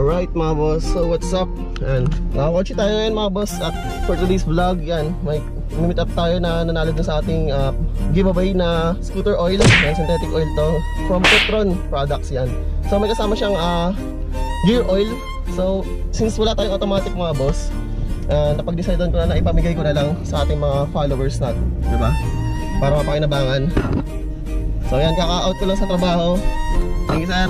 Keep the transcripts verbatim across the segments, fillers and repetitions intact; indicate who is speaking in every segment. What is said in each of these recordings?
Speaker 1: Alright mga boss, so what's up? Yan, nakakotse tayo ngayon mga boss. At for today's vlog, yan, may meet up tayo na nanalo dun sa ating uh, giveaway na scooter oil. Yan, synthetic oil to from Petron Products yan. So may kasama siyang uh, gear oil. So since wala tayong automatic mga boss, uh, napag-decidean ko na na ipamigay ko na lang sa ating mga followers natin, diba? Para mapakinabangan. So yan, kaka-out ko lang sa trabaho. Thank you sir.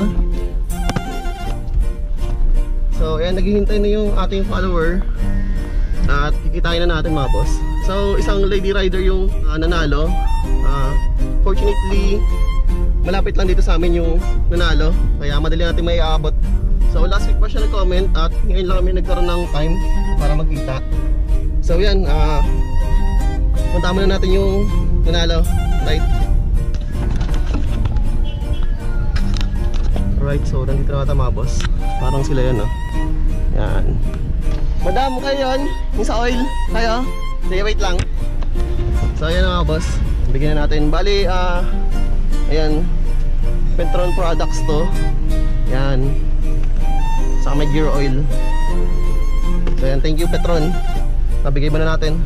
Speaker 1: So ayan, naghihintay na yung ating follower at kikitain na natin mga boss. So isang lady rider yung uh, nanalo. uh, Fortunately, malapit lang dito sa amin yung nanalo, kaya madali natin may aabot. So last week pa siya nag-comment at ngayon lang kami nagkaroon ng time para magkita. So yan, uh, punta muna natin yung nanalo. Right. Alright, so nandito na ata mga boss. Parang sila yun, no? Yan. Madam, kayo yun? Yung sa oil? Kayo? Sige, wait lang. So ayan mga boss, bigyan na natin. Bali, ah uh, ayan, Petron Products to. Yan. Saka may gear oil. So ayan, thank you Petron. Nabigay ba na natin?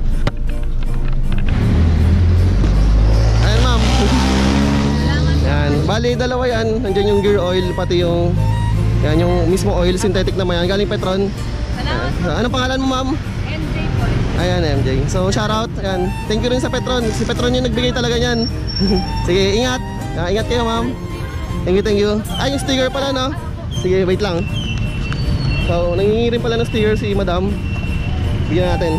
Speaker 1: Ayan ma'am. Yan, bali dalawa yan. Nandiyan yung gear oil, pati yung yan, yung mismo oil, synthetic naman yan. Galing Petron. Salamat. Anong pangalan mo ma'am?
Speaker 2: M J po.
Speaker 1: Ayan, M J. So shoutout. Ayan. Thank you rin sa Petron. Si Petron yung nagbigay talaga niyan. Sige, ingat. Uh, ingat kayo ma'am. Thank you, thank you. Ay, yung sticker pala, no? Sige, wait lang. So, nangingi rin pala ng sticker si madam. Bigyan natin.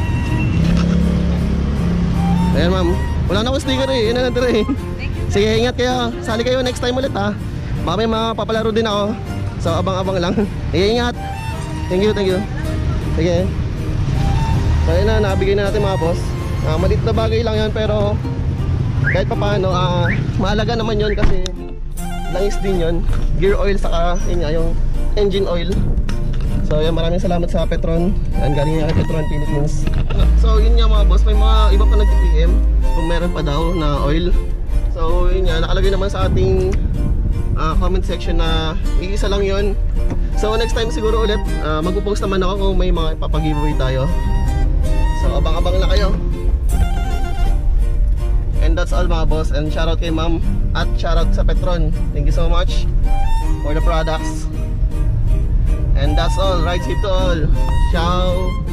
Speaker 1: Ayan ma'am. Wala na akong sticker eh. Yun na natin eh. Sige, ingat kayo. Sali kayo next time ulit ha. Baka may mapapalaro din ako. So, abang-abang lang. Sige, ingat. Thank you, thank you. Sige. So, ayun na, nabigay na natin mga boss. uh, Malit na bagay lang yan, pero kahit pa paano, uh, mahalaga naman yun kasi langis din yun. Gear oil, saka yun nga, yung engine oil. So, yan, maraming salamat sa Petron. Yan, galing nga kay Petron Philippines. So, yun nga mga boss, may mga iba pa nag-P M kung meron pa daw na oil. So, yun nga, nakalagay naman sa ating uh, comment section na iisa lang yun. So next time siguro ulit, uh, magpo-post naman ako kung may mga ipapag-giveaway tayo. So abang-abang na kayo. And that's all mga boss. And shoutout kay ma'am at shoutout sa Petron. Thank you so much for the products. And that's all. Right, hit to all. Ciao.